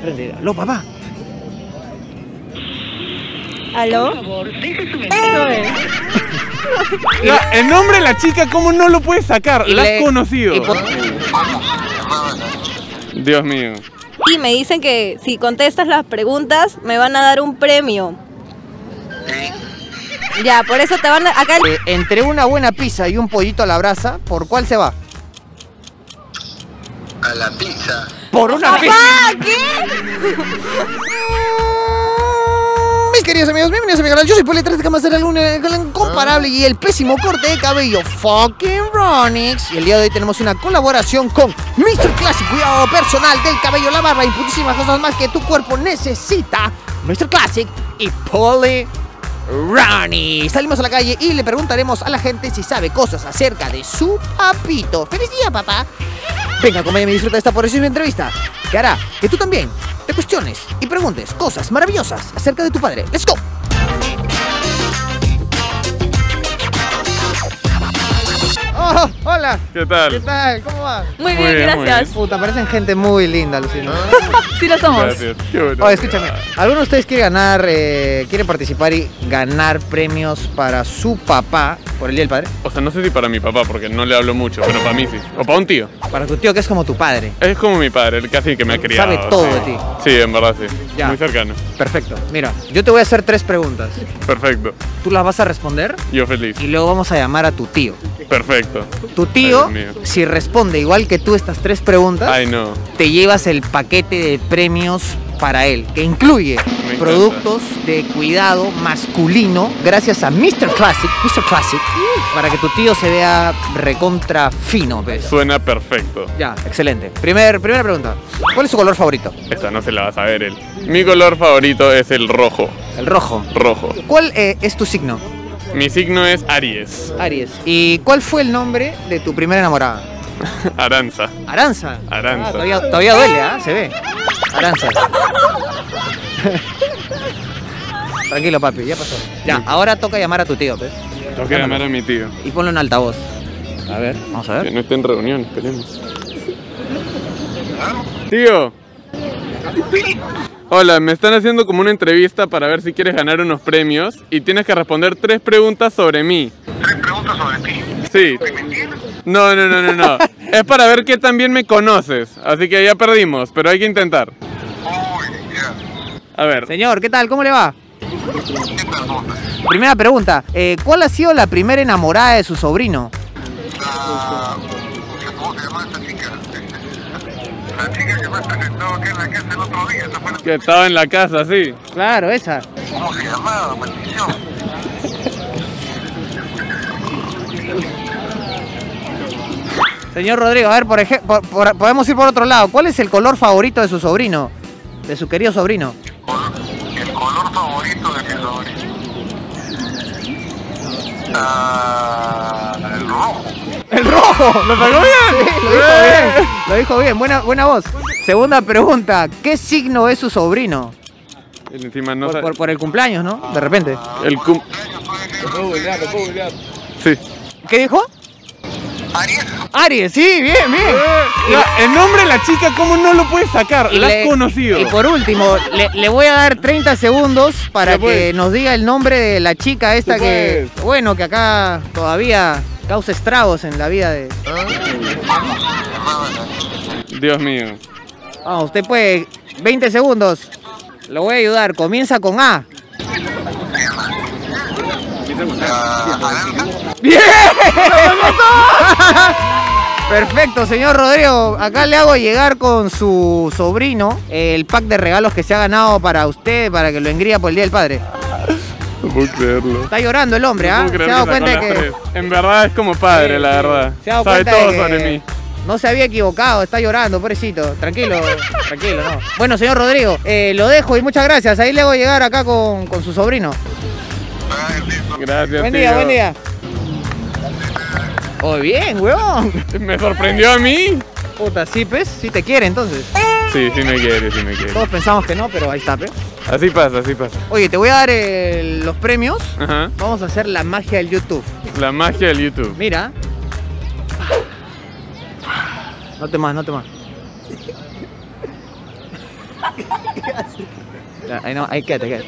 frente. Aló, papá. ¿Aló? Ya, el nombre de la chica, ¿cómo no lo puedes sacar? ¿La has conocido? Dios mío. Y me dicen que si contestas las preguntas me van a dar un premio. Ya, por eso te van a... Acá... Entre una buena pizza y un pollito a la brasa, ¿por cuál se va? A la pizza. Por una pizza. ¿Qué? Mis queridos amigos, bienvenidos a mi canal. Yo soy Poli, traes de cama hacer algún incomparable y el pésimo corte de cabello fucking Ronix. Y el día de hoy tenemos una colaboración con Mr. Classic, cuidado personal del cabello, la barba y muchísimas cosas más que tu cuerpo necesita. Mr. Classic y Poli Ronix. Salimos a la calle y le preguntaremos a la gente si sabe cosas acerca de su papito. ¡Feliz día, papá! Venga, acompáñame y disfruta de esta poderosa entrevista que hará que tú también te cuestiones y preguntes cosas maravillosas acerca de tu padre. ¡Let's go! Oh, hola. ¿Qué tal? ¿Qué tal? ¿Cómo va? Muy bien, gracias. Puta, parecen gente muy linda, Lucina. Sí lo somos. Gracias. Qué bueno. Oye, escúchame, ¿alguno de ustedes quiere ganar, quiere participar y ganar premios para su papá por el Día del Padre? O sea, no sé si para mi papá, porque no le hablo mucho, pero para mí sí. O para un tío. Para tu tío, que es como tu padre. Es como mi padre, el casi que me ha criado. Sabe todo sí. de ti. Sí, en verdad sí. Ya. Muy cercano. Perfecto. Mira, yo te voy a hacer 3 preguntas. Perfecto. Tú las vas a responder Yo feliz. y luego vamos a llamar a tu tío. Perfecto. Tu tío, Ay, Dios mío. si responde igual que tú estas 3 preguntas, Ay, no. te llevas el paquete de premios para él, que incluye encanta. productos de cuidado masculino gracias a Mr. Classic, para que tu tío se vea recontra fino, ¿ves? Suena perfecto. Ya, excelente. Primera pregunta. ¿Cuál es su color favorito? Esta no se la va a saber él. Mi color favorito es el rojo. El rojo. Rojo. ¿Cuál es tu signo? Mi signo es Aries. Aries. ¿Y cuál fue el nombre de tu primera enamorada? Aranza. Aranza. Aranza. Ah, todavía duele, ¿ah? Se ve. Aranza. Tranquilo, papi, ya pasó. Ya, ahora toca llamar a tu tío, ¿ves? Tengo que llamar a mi tío. Y ponlo en altavoz. A ver, vamos a Que ver. no esté en reunión, esperemos. Tío. Hola, me están haciendo como una entrevista para ver si quieres ganar unos premios y tienes que responder 3 preguntas sobre mí. 3 preguntas sobre ti. Sí. No. Es para ver qué tan bien me conoces. Así que ya perdimos, pero hay que intentar. Uy, ya. A ver. Señor, ¿qué tal? ¿Cómo le va? ¿Qué preguntas? Primera pregunta. ¿Cuál ha sido la primera enamorada de su sobrino? ¿Cómo se llama esta chica? La chica que me presentó aquí en la casa el otro día. Esa fue la... Que estaba en la casa, sí. Claro, esa. ¿Cómo se llamaba? Maldición. Señor Rodrigo, a ver, por ejemplo, podemos ir por otro lado. ¿Cuál es el color favorito de su sobrino? De su querido sobrino. El color favorito de mi sobrino. El rojo. ¡El rojo! ¿Lo sacó bien? Sí, lo dijo bien. Lo dijo bien. Buena voz. Segunda pregunta. ¿Qué signo es su sobrino? El encima no sabe. Por el cumpleaños, ¿no? De repente. El cum... Sí. ¿Qué dijo? Aries. Aries, sí, bien. Ya, el nombre de la chica, ¿cómo no lo puedes sacar? ¿La has conocido? Y por último, le voy a dar 30 segundos para Ya, pues. que nos diga el nombre de la chica esta Sí, que, pues. bueno, que acá todavía causa estragos en la vida de... Dios mío. Vamos, usted puede, 20 segundos. Lo voy a ayudar, comienza con A. Aranza. ¡Bien! Perfecto, señor Rodrigo. Acá le hago llegar con su sobrino el pack de regalos que se ha ganado para usted, para que lo engría por el Día del Padre. No puedo creerlo. Está llorando el hombre, No ¿ah? puedo Se creer ha dado que sacó cuenta de las que... 3. En verdad es como padre, la verdad. Se ha dado Sabe cuenta todo de sobre que mí. no se había equivocado, está llorando, pobrecito. Tranquilo, tranquilo, no. Bueno, señor Rodrigo, lo dejo y muchas gracias. Ahí le hago llegar acá con su sobrino. Gracias, Buen tío. día, buen día. Oh, bien, weón. ¿Me sorprendió a mí? Puta, sí, pues, sí te quiere entonces. Sí, sí me quiere, sí me quiere. Todos pensamos que no, pero ahí está, pues. Así pasa, así pasa. Oye, te voy a dar los premios. Ajá. Vamos a hacer la magia del YouTube. La magia del YouTube. Mira. No te más. Ahí no, ahí quédate.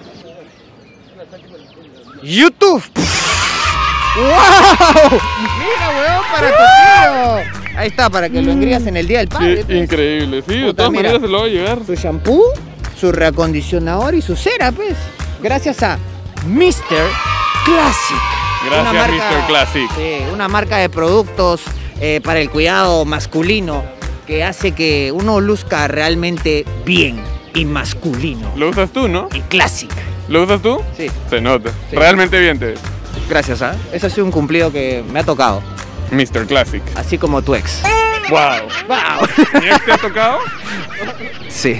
YouTube. ¡Wow! Mira, weón, para tu tío. Ahí está, para que lo engrías en el Día del Padre. Qué increíble, sí, de todas maneras se lo va a llevar. Su shampoo, su reacondicionador y su cera, pues. Gracias a Mr. Classic. Gracias, Mr. Classic. Sí, una marca de productos para el cuidado masculino que hace que uno luzca realmente bien y masculino. ¿Lo usas tú, no? Y classic. ¿Lo usas tú? Sí. Se nota. Sí. Realmente bien te ves. Gracias, ¿ah? Ese ha sido un cumplido que me ha tocado. Mr. Classic. Así como tu ex. Wow. ¡Wow! ¿Mi ex te ha tocado? Sí.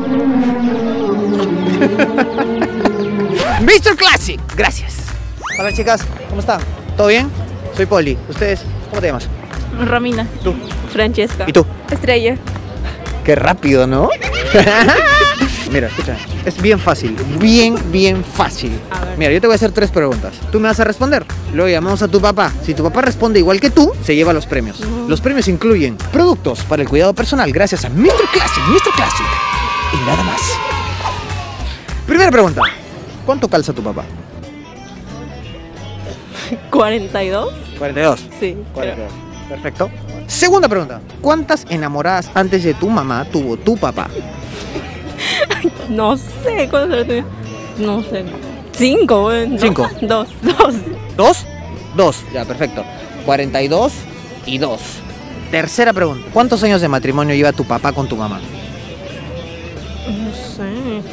Mr. Classic, gracias. Hola chicas, ¿cómo están? ¿Todo bien? Soy Poli. ¿Ustedes? ¿Cómo te llamas? Romina. ¿Tú? Francesca. ¿Y tú? Estrella. Qué rápido, ¿no? Mira, escucha, es bien fácil, bien fácil. A ver. Mira, yo te voy a hacer 3 preguntas. Tú me vas a responder. Luego llamamos a tu papá. Si tu papá responde igual que tú, se lleva los premios. Los premios incluyen productos para el cuidado personal gracias a Mr. Classic. Y nada más. Primera pregunta. ¿Cuánto calza tu papá? 42. 42. Sí. 42. Perfecto. Segunda pregunta. ¿Cuántas enamoradas antes de tu mamá tuvo tu papá? No sé, ¿cuánto se lo tenía? No sé. 5, güey. 5. 2. ¿2? 2. Ya, perfecto. 42 y 2. Tercera pregunta. ¿Cuántos años de matrimonio lleva tu papá con tu mamá? No sé.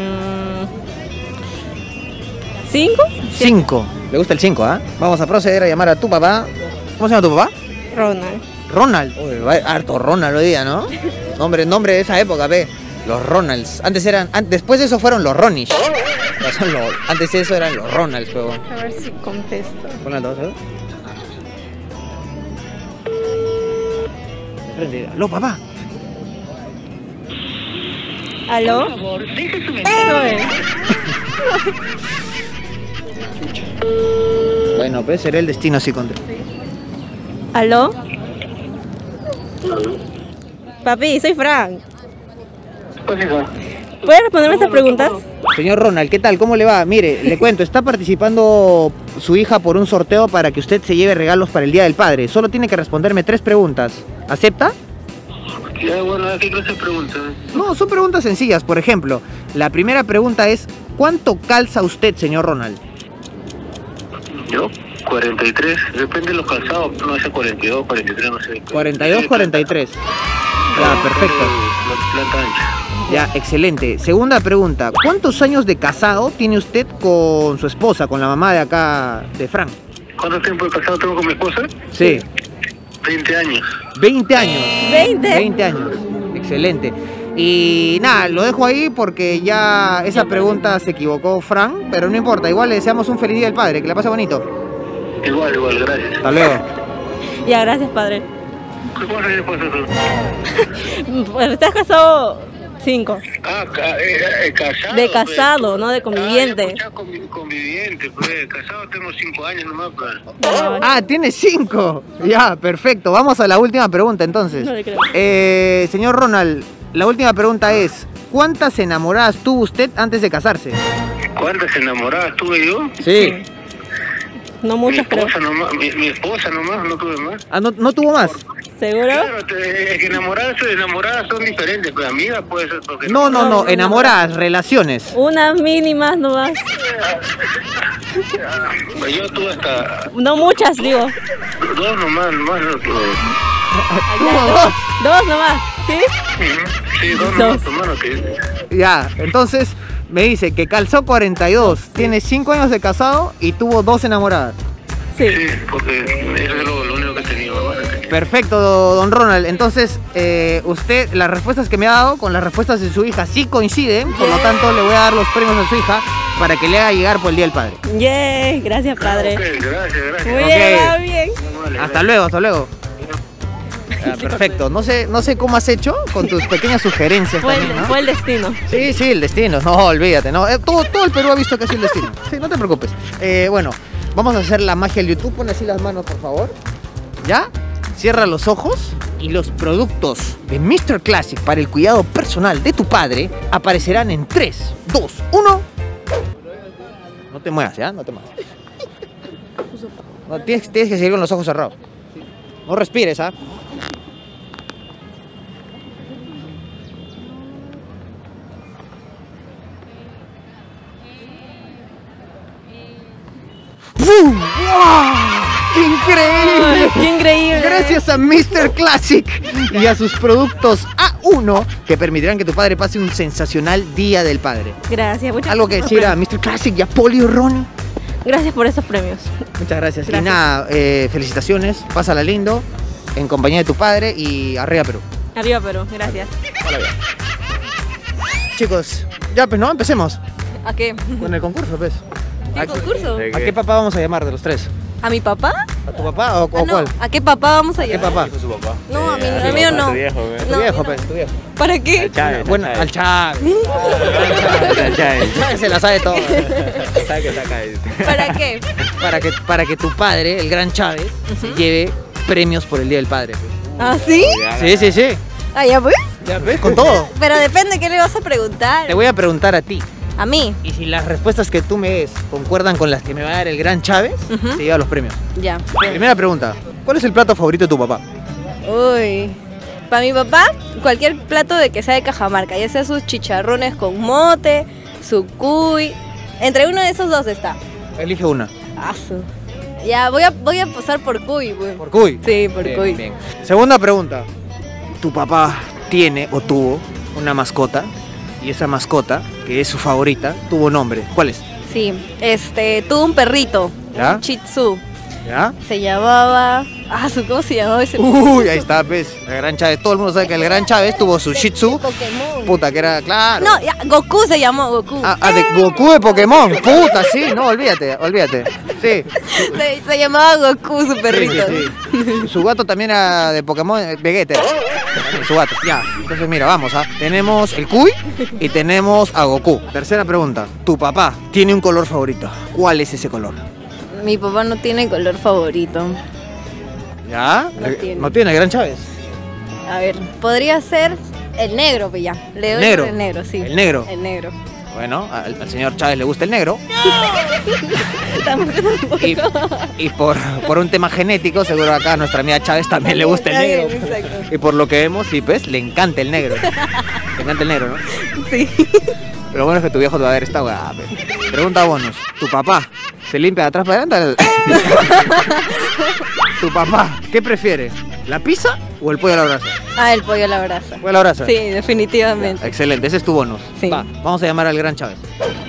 5. 5. Le gusta el 5, ¿ah? Vamos a proceder a llamar a tu papá. ¿Cómo se llama tu papá? Ronald. Ronald. Uy, va harto Ronald hoy día, ¿no? Nombre de esa época, ve. Los Ronalds. Después de eso fueron los Ronish. Antes de eso eran los Ronalds, pero bueno. A ver si contesta. Ponle dos, ¿eh? Aló, papá. ¿Aló? No es. Bueno, pues será el destino si contesta. ¿Aló? Papi, soy Frank. ¿Puedes responderme estas preguntas? Señor Ronald, ¿qué tal? ¿Cómo le va? Mire, le cuento, está participando su hija por un sorteo para que usted se lleve regalos para el Día del Padre. Solo tiene que responderme 3 preguntas. ¿Acepta? Ya, bueno, ¿qué clase de preguntas? No, son preguntas sencillas. Por ejemplo, la primera pregunta es, ¿cuánto calza usted, señor Ronald? Yo, 43, depende de los calzados, no sé, 42, 43, no sé. 42, 43. Ya, perfecto. La planta ancha. Ya, excelente. Segunda pregunta, ¿cuántos años de casado tiene usted con su esposa, con la mamá de acá, de Frank? ¿Cuánto tiempo de casado tengo con mi esposa? Sí. 20 años. 20 años. 20. Años. Excelente. Y nada, lo dejo ahí porque ya esa pregunta se equivocó Frank, pero no importa, igual le deseamos un feliz Día del Padre, que la pase bonito. Igual, gracias. Hasta luego. Ya, gracias, padre. ¿Cuántos años tú? Bueno, ¿estás casado? 5. Ah, casado. De casado, no de conviviente. Conviviente, pues. Casado tengo 5 años nomás, pues. Ah, tiene 5. Ya, perfecto. Vamos a la última pregunta entonces. No le creo. Señor Ronald, la última pregunta es, ¿cuántas enamoradas tuvo usted antes de casarse? ¿Cuántas enamoradas tuve yo? Sí. No muchas, creo. Mi esposa nomás, no tuve más. Ah, ¿no tuvo más? ¿Seguro? Claro, es que enamoradas son diferentes, pues amigas puede ser. Porque No, enamoradas, relaciones. Unas mínimas nomás. Pues yo tuve hasta No muchas, digo. 2 nomás no tuve. Dos nomás, ¿sí? Sí, 2 nomás, hermano, que... Ya, entonces me dice que calzó 42, tiene 5 años de casado y tuvo 2 enamoradas. Sí. Sí, porque eso es lo único que he tenido, hermano. Perfecto, don Ronald. Entonces, usted, las respuestas que me ha dado con las respuestas de su hija sí coinciden, por lo tanto le voy a dar los premios a su hija para que le haga llegar por el Día del Padre. Yay, gracias, padre. Ok, gracias. Muy Ok. bien, va bien. Vale, Hasta luego. Ah, perfecto. No sé cómo has hecho con tus pequeñas sugerencias también, ¿no? Fue el destino. Sí, el destino. No, olvídate, no. Todo el Perú ha visto que es el destino. Sí, no te preocupes. Bueno, vamos a hacer la magia del YouTube. Pon así las manos, por favor. ¿Ya? Cierra los ojos Y los productos de Mr. Classic para el cuidado personal de tu padre aparecerán en 3, 2, 1. No te muevas, ¿ya? No te muevas. No, tienes que seguir con los ojos cerrados. No respires, ¿ah? ¡Bum! ¡Wow! ¡Qué increíble! ¡Qué increíble! Gracias a Mr. Classic y a sus productos A1 que permitirán que tu padre pase un sensacional día del padre. Gracias, muchas Algo que gracias. decir a Mr. Classic y a Poli o Ronnie. Gracias por esos premios. Muchas gracias. Y Gracias. nada, felicitaciones, pásala lindo, en compañía de tu padre y arriba Perú. Arriba, Perú. Gracias. Hola, bien. Chicos, ya pues no, empecemos ¿A qué? con el concurso, pues. ¿Qué concurso? ¿A qué papá vamos a llamar de los tres? ¿A mi papá? ¿A tu papá o Ah, no. cuál? ¿A qué papá vamos a ¿Qué llamar? papá? Su papá. No, a mí no. A mí no. Tu viejo, güey. Tu No, viejo, no. pues, tu viejo. ¿Para qué? Bueno, al Chávez. Chávez se la sabe todo. ¿Para qué? Para que tu padre, el gran Chávez, se lleve premios por el Día del Padre. ¿Ah, sí? Sí, sí, sí. Ah, ya pues. Ya ves, con todo. Pero depende qué le vas a preguntar. Te voy a preguntar a ti. A mí. Y si las respuestas que tú me des concuerdan con las que me va a dar el gran Chávez, te lleva los premios. Ya. Primera pregunta. ¿Cuál es el plato favorito de tu papá? Uy. Para mi papá, cualquier plato de que sea de Cajamarca, ya sea sus chicharrones con mote, su cuy. Entre uno de esos dos está. Elige una. Asu. Ya, voy a pasar por cuy, güey. ¿Por cuy? Sí, por Bien, cuy. bien. Segunda pregunta. ¿Tu papá tiene o tuvo una mascota? Y esa mascota, que es su favorita, tuvo nombre. ¿Cuál es? Sí, tuvo un perrito, ¿Ya? un Shih Tzu. ¿Ya? Se llamaba... ¿Cómo se llamaba ese? Uy, ahí está, ves. El gran Chávez. Todo el mundo sabe que el gran Chávez tuvo su Shih Tzu. Pokémon. Puta, que era, claro. No, ya, Goku se llamó, Goku. De Goku de Pokémon. Puta, sí, no, olvídate. Sí. Se llamaba Goku su perrito. Sí, sí, sí. Su gato también era de Pokémon, Vegeta. Su gato, ya. Entonces, mira, vamos, tenemos el Cuy y tenemos a Goku. Tercera pregunta. ¿Tu papá tiene un color favorito? ¿Cuál es ese color? Mi papá no tiene color favorito. ¿Ya? No tiene. ¿No tiene el gran Chávez? A ver, podría ser el negro, pues ya. Le doy ¿Negro? por el negro, sí. ¿El negro? El negro. Bueno, al señor Chávez le gusta el negro. Tampoco. Y por un tema genético, seguro acá a nuestra amiga Chávez también le gusta el negro. Exacto. Y por lo que vemos, sí, pues, le encanta el negro. Le encanta el negro, ¿no? Sí. Pero bueno es que tu viejo te va a ver esta weá. Pregunta bonus. ¿Tu papá se limpia de atrás para adelante? ¿Tu papá qué prefiere? ¿La pizza o el pollo a la brasa? El pollo a la brasa. ¿Pollo a la brasa? Sí, definitivamente. Excelente, ese es tu bonus. Sí. Va, vamos a llamar al gran Chávez.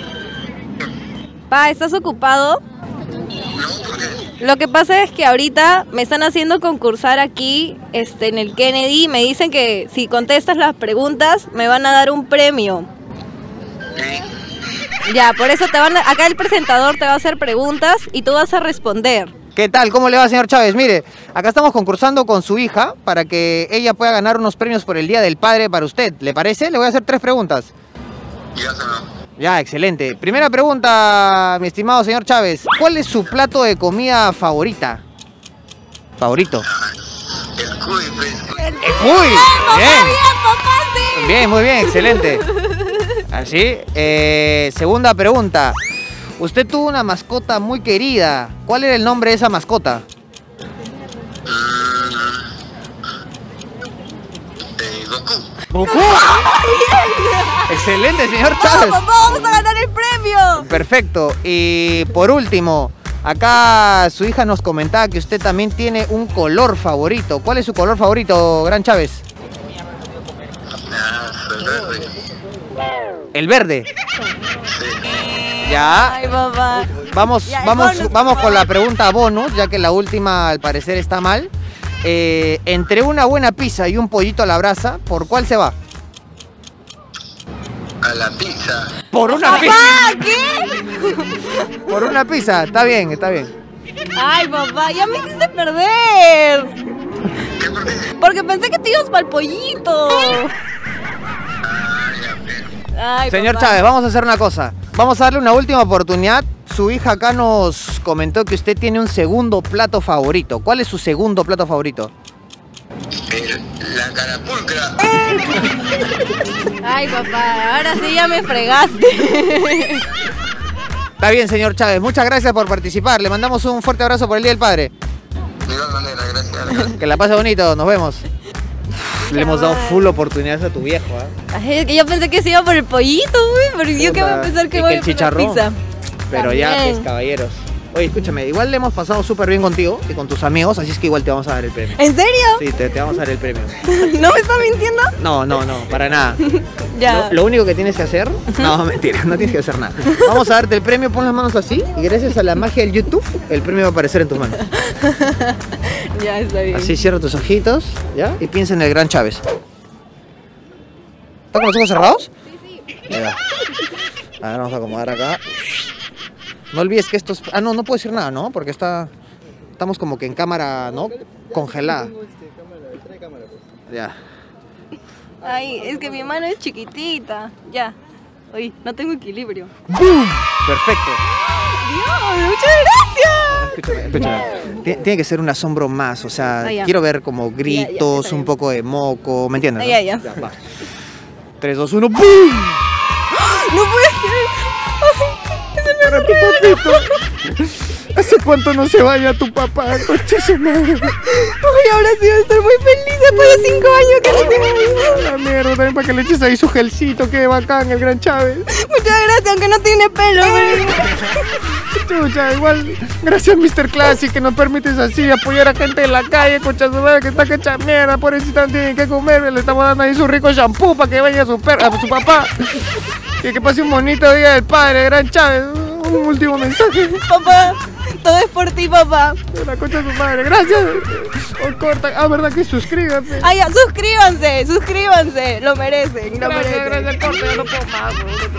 Pa, ¿estás ocupado? Lo que pasa es que ahorita me están haciendo concursar aquí en el Kennedy. Me dicen que si contestas las preguntas me van a dar un premio. Ya, por eso acá el presentador te va a hacer preguntas y tú vas a responder. ¿Qué tal? ¿Cómo le va, señor Chávez? Mire, acá estamos concursando con su hija para que ella pueda ganar unos premios por el Día del Padre para usted. ¿Le parece? Le voy a hacer 3 preguntas. Ya se me... Ya, excelente. Primera pregunta, mi estimado señor Chávez. ¿Cuál es su plato de comida favorita? ¿Favorito? El cuy, pues. ¡Uy! Bien. ¡Bien, papá, sí! Bien, muy bien, excelente. Así, segunda pregunta. Usted tuvo una mascota muy querida. ¿Cuál era el nombre de esa mascota? Goku. ¡Goku! Excelente, señor Chávez. ¡Papá, vamos a ganar el premio! Perfecto. Y por último, acá su hija nos comentaba que usted también tiene un color favorito. ¿Cuál es su color favorito, gran Chávez? El verde. El verde. Ya. Ay, papá. Vamos, Ya, el vamos, bonus, vamos por con la favor. pregunta bonus, ya que la última al parecer está mal. Entre una buena pizza y un pollito a la brasa, ¿por cuál se va? A la pizza. Por una ¡Papá, pizza. qué! Por una pizza. Está bien, está bien. Ay, papá, ya me hiciste perder. ¿Qué perdí? Porque pensé que te ibas para el pollito. Ay, Señor papá. Chávez, vamos a hacer una cosa. Vamos a darle una última oportunidad. Su hija acá nos comentó que usted tiene un segundo plato favorito. ¿Cuál es su segundo plato favorito? El La carapulcra. Ay, papá, ahora sí ya me fregaste. Está bien, señor Chávez. Muchas gracias por participar. Le mandamos un fuerte abrazo por el Día del Padre. De igual manera, gracias. Que la pase bonito. Nos vemos. Le hemos dado full oportunidades a tu viejo, ¿eh? Ay, es que yo pensé que se iba por el pollito, güey. Pero yo qué voy a pensar que Y voy el a por la chicharrón. pizza. Pero ya, También. pues, caballeros. Oye, escúchame, igual le hemos pasado súper bien contigo y con tus amigos, así es que igual te vamos a dar el premio. ¿En serio? Sí, te vamos a dar el premio. ¿No me estás mintiendo? No, para nada. Ya. Lo único que tienes que hacer... No, mentira, no tienes que hacer nada. Vamos a darte el premio, pon las manos así y gracias a la magia del YouTube, el premio va a aparecer en tus manos. Ya, está bien. Así cierra tus ojitos, ¿ya? Y piensa en el gran Chávez. ¿Estás con los ojos cerrados? Sí, sí. A ver, vamos a acomodar acá. No olvides que estos... Ah, no puedo decir nada, ¿no? Porque estamos como que en cámara, ¿no? Congelada. Ya. Ay, es que mi mano es chiquitita. Ya. Uy, no tengo equilibrio. ¡Bum! Perfecto. Dios, muchas gracias. Escúchame. Tiene que ser un asombro más, o sea, Ah, ya. quiero ver como gritos, está un bien. poco de moco, ¿me entiendes? Ah, ¿no? ya. Va. 3, 2, 1, ¡bum! No puede ser. Ay, es el mejor regalo. ¿Hace cuánto no se vaya tu papá, coche su madre? Ay, ahora sí voy a estar muy feliz después de 5 años que no se vaya. La mierda, también para que le eches ahí su gelcito, qué bacán el gran Chávez. Muchas gracias, aunque no tiene pelo. Pero... Chucha, igual, gracias Mr. Classic que nos permites así apoyar a gente en la calle, concha su madre que está que hecha mierda, pobrecita no tiene que comer, le estamos dando ahí su rico shampoo para que vaya a su papá. Y que pase un bonito día del padre, gran Chávez. Un último mensaje. Papá, todo es por ti, papá. La concha de su madre, gracias. Oh, corta. Ah, verdad que suscríbete. Ay, ya, suscríbanse. Lo merecen, lo merecen. Gracias, corta, ya no puedo más.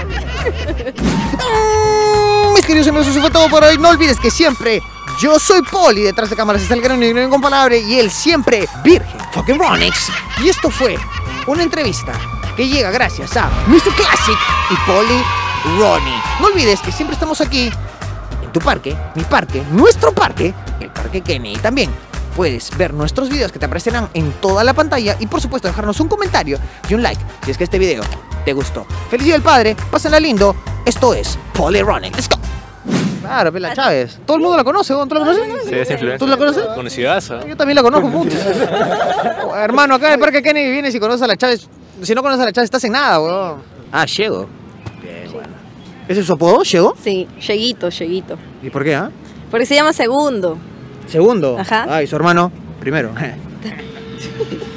Mis queridos amigos, eso fue todo por hoy. No olvides que siempre yo soy Poli, detrás de cámaras está el gran y con palabra y él siempre Virgen fucking Ronix. Y esto fue una entrevista que llega gracias a Mr. Classic y Poli Ronnie. No olvides que siempre estamos aquí en tu parque, mi parque, nuestro parque, el Parque Kennedy. También puedes ver nuestros videos que te aparecerán en toda la pantalla y por supuesto dejarnos un comentario y un like si es que este video te gustó. Feliz Día del Padre, pásenla lindo. Esto es Poli Ronnie. Let's go. Claro, Pela Chávez. Todo el mundo la conoce, ¿tú la conoces? Sí, es influencer. ¿Tú la conoces? Conocidaza. Yo también la conozco mucho. Hermano, acá en el Parque Kennedy vienes y conoces a la Chávez. Si no conoces a la Chávez, estás en nada, weón. Ah, Chego. Bien, bueno. ¿Ese es su apodo, Chego? Sí, Cheguito. ¿Y por qué, ah? Porque se llama Segundo. Segundo. Ajá. Ah, y su hermano, primero.